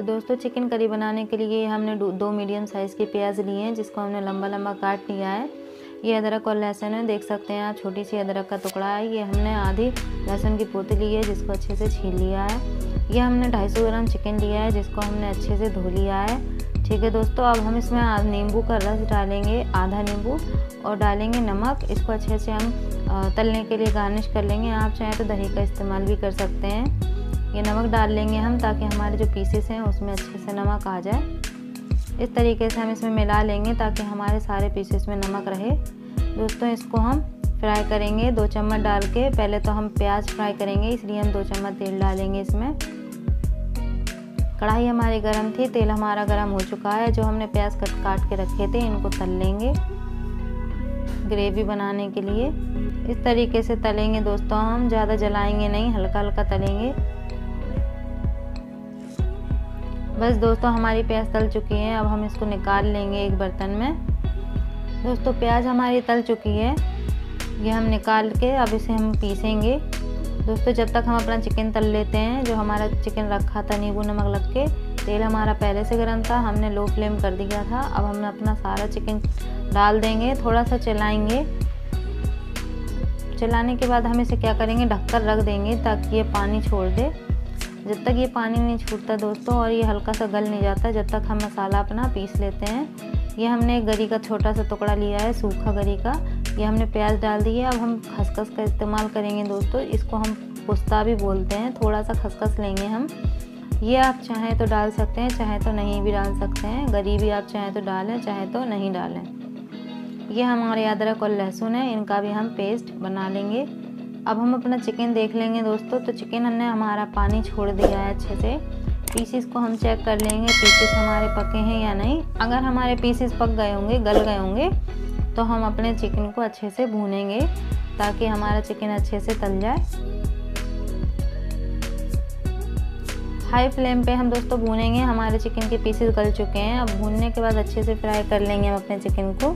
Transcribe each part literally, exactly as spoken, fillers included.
तो दोस्तों chicken curry बनाने के लिए हमने दो मीडियम साइज़ के प्याज लिए हैं, जिसको हमने लंबा लंबा काट लिया है। ये अदरक और लहसुन है, देख सकते हैं आप, छोटी सी अदरक का टुकड़ा है। ये हमने आधी लहसुन की पोती ली है, जिसको अच्छे से छील लिया है। ये हमने दो सौ पचास ग्राम चिकन लिया है, जिसको हमने अच्छे से धो लिया है। ठीक है दोस्तों, अब हम इसमें नींबू का रस डालेंगे, आधा नींबू, और डालेंगे नमक। इसको अच्छे से हम तलने के लिए गार्निश कर लेंगे। आप चाहें तो दही का इस्तेमाल भी कर सकते हैं। ये नमक डाल लेंगे हम, ताकि हमारे जो पीसेस हैं उसमें अच्छे से नमक आ जाए। इस तरीके से हम इसमें मिला लेंगे ताकि हमारे सारे पीसेस में नमक रहे। दोस्तों इसको हम फ्राई करेंगे दो चम्मच डाल के। पहले तो हम प्याज फ्राई करेंगे, इसलिए हम दो चम्मच तेल डालेंगे इसमें। कढ़ाई हमारी गर्म थी, तेल हमारा गर्म हो चुका है। जो हमने प्याज कट काट के रखे थे इनको तल लेंगे ग्रेवी बनाने के लिए। इस तरीके से तलेंगे दोस्तों, हम ज़्यादा जलाएंगे नहीं, हल्का हल्का तलेंगे बस। दोस्तों हमारी प्याज तल चुकी है, अब हम इसको निकाल लेंगे एक बर्तन में। दोस्तों प्याज हमारी तल चुकी है, ये हम निकाल के अब इसे हम पीसेंगे। दोस्तों जब तक हम अपना चिकन तल लेते हैं, जो हमारा चिकन रखा था नींबू नमक लग के, तेल हमारा पहले से गर्म था, हमने लो फ्लेम कर दिया था। अब हम अपना सारा चिकन डाल देंगे, थोड़ा सा चलाएंगे। चलाने के बाद हम इसे क्या करेंगे, ढककर रख देंगे ताकि ये पानी छोड़ दे। जब तक ये पानी नहीं छूटता दोस्तों और ये हल्का सा गल नहीं जाता, जब तक हम मसाला अपना पीस लेते हैं। ये हमने एक गरी का छोटा सा टुकड़ा लिया है, सूखा गरी का। ये हमने प्याज डाल दी है। अब हम खसखस का इस्तेमाल करेंगे दोस्तों, इसको हम पुस्ता भी बोलते हैं। थोड़ा सा खसखस लेंगे हम, ये आप चाहें तो डाल सकते हैं, चाहे तो नहीं भी डाल सकते हैं। गरी भी आप चाहें तो डालें, चाहे तो नहीं डालें। ये हमारे अदरक और लहसुन है, इनका भी हम पेस्ट बना लेंगे। अब हम अपना चिकन देख लेंगे दोस्तों। तो चिकन ने हमारा पानी छोड़ दिया है अच्छे से। पीसेस को हम चेक कर लेंगे, पीसेस हमारे पके हैं या नहीं। अगर हमारे पीसेस पक गए होंगे, गल गए होंगे, तो हम अपने चिकन को अच्छे से भूनेंगे ताकि हमारा चिकन अच्छे से तल जाए। हाई फ्लेम पे हम दोस्तों भूनेंगे। हमारे चिकन के पीसेस गल चुके हैं। अब भूनने के बाद अच्छे से फ्राई कर लेंगे हम अपने चिकन को।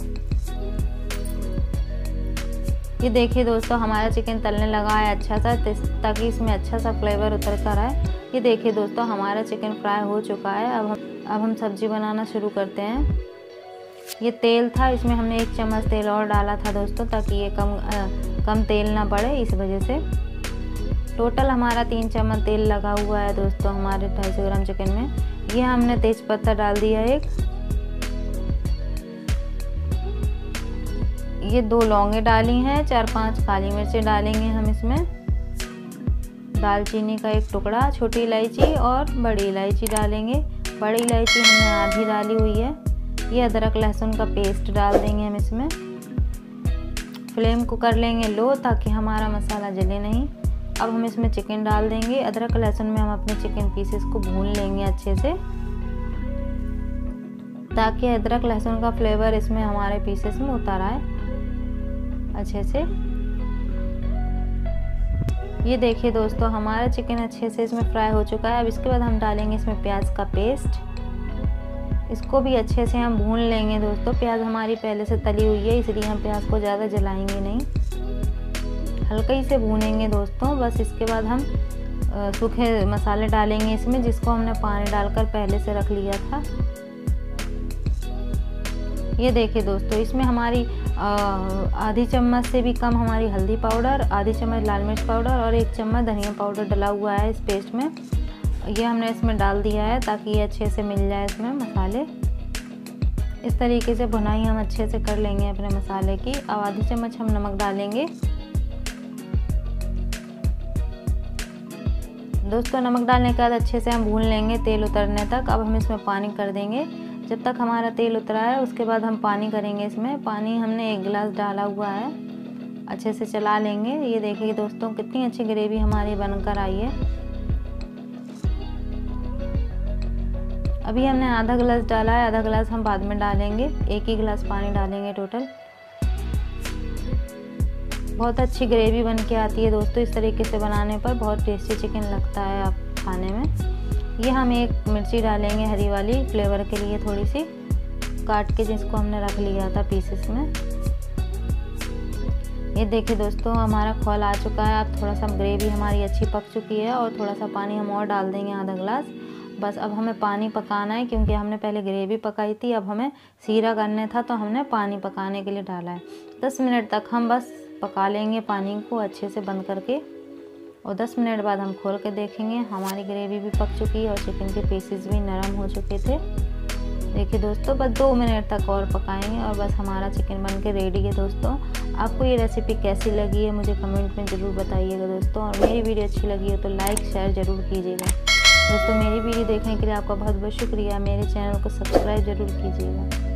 ये देखिए दोस्तों हमारा चिकन तलने लगा है अच्छा सा, ताकि इसमें अच्छा सा फ्लेवर उतर कर आए। ये देखिए दोस्तों हमारा चिकन फ्राई हो चुका है। अब हम अब हम सब्जी बनाना शुरू करते हैं। ये तेल था, इसमें हमने एक चम्मच तेल और डाला था दोस्तों, ताकि ये कम आ, कम तेल ना पड़े, इस वजह से। टोटल हमारा तीन चम्मच तेल लगा हुआ है दोस्तों हमारे ढाई सौ ग्राम चिकन में। ये हमने तेज पत्ता डाल दिया एक। ये दो लौंगे डाली हैं, चार पांच काली मिर्चें डालेंगे हम इसमें। दालचीनी का एक टुकड़ा, छोटी इलायची और बड़ी इलायची डालेंगे। बड़ी इलायची हमने आधी डाली हुई है। ये अदरक लहसुन का पेस्ट डाल देंगे हम इसमें। फ्लेम को कर लेंगे लो, ताकि हमारा मसाला जले नहीं। अब हम इसमें चिकन डाल देंगे। अदरक लहसुन में हम अपने चिकन पीसेस को भून लेंगे अच्छे से, ताकि अदरक लहसुन का फ्लेवर इसमें हमारे पीसेस में उतर आए अच्छे से। ये देखिए दोस्तों हमारा चिकन अच्छे से इसमें फ्राई हो चुका है। अब इसके बाद हम डालेंगे इसमें प्याज का पेस्ट। इसको भी अच्छे से हम भून लेंगे दोस्तों। प्याज हमारी पहले से तली हुई है, इसलिए हम प्याज को ज़्यादा जलाएंगे नहीं, हल्का ही से भूनेंगे दोस्तों बस। इसके बाद हम सूखे मसाले डालेंगे इसमें, जिसको हमने पानी डालकर पहले से रख लिया था। ये देखिए दोस्तों इसमें हमारी आधी चम्मच से भी कम हमारी हल्दी पाउडर, आधी चम्मच लाल मिर्च पाउडर और एक चम्मच धनिया पाउडर डला हुआ है इस पेस्ट में। ये हमने इसमें डाल दिया है ताकि ये अच्छे से मिल जाए इसमें मसाले। इस तरीके से भुनाई हम अच्छे से कर लेंगे अपने मसाले की। अब आधी चम्मच हम नमक डालेंगे दोस्तों। नमक डालने के बाद अच्छे से हम भून लेंगे तेल उतरने तक। अब हम इसमें पानी कर देंगे। जब तक हमारा तेल उतरा है उसके बाद हम पानी करेंगे इसमें। पानी हमने एक गिलास डाला हुआ है, अच्छे से चला लेंगे। ये देखिए दोस्तों कितनी अच्छी ग्रेवी हमारी बनकर आई है। अभी हमने आधा गिलास डाला है, आधा गिलास हम बाद में डालेंगे। एक ही गिलास पानी डालेंगे टोटल। बहुत अच्छी ग्रेवी बन के आती है दोस्तों। इस तरीके से बनाने पर बहुत टेस्टी चिकन लगता है आप खाने में। ये हम एक मिर्ची डालेंगे हरी वाली, फ्लेवर के लिए थोड़ी सी काट के, जिसको हमने रख लिया था पीसेस में। ये देखिए दोस्तों हमारा खौल आ चुका है। अब थोड़ा सा ग्रेवी हमारी अच्छी पक चुकी है और थोड़ा सा पानी हम और डाल देंगे आधा गिलास। बस अब हमें पानी पकाना है, क्योंकि हमने पहले ग्रेवी पकाई थी, अब हमें सीरा करने था तो हमने पानी पकाने के लिए डाला है। दस मिनट तक हम बस पका लेंगे पानी को अच्छे से बंद करके, और दस मिनट बाद हम खोल के देखेंगे। हमारी ग्रेवी भी पक चुकी है और चिकन के पीसेस भी नरम हो चुके थे। देखिए दोस्तों, बस दो मिनट तक और पकाएंगे और बस हमारा चिकन बन के रेडी है। दोस्तों, आपको ये रेसिपी कैसी लगी है मुझे कमेंट में ज़रूर बताइएगा दोस्तों, और मेरी वीडियो अच्छी लगी है तो लाइक शेयर ज़रूर कीजिएगा। दोस्तों, मेरी वीडियो देखने के लिए आपका बहुत बहुत शुक्रिया। मेरे चैनल को सब्सक्राइब ज़रूर कीजिएगा।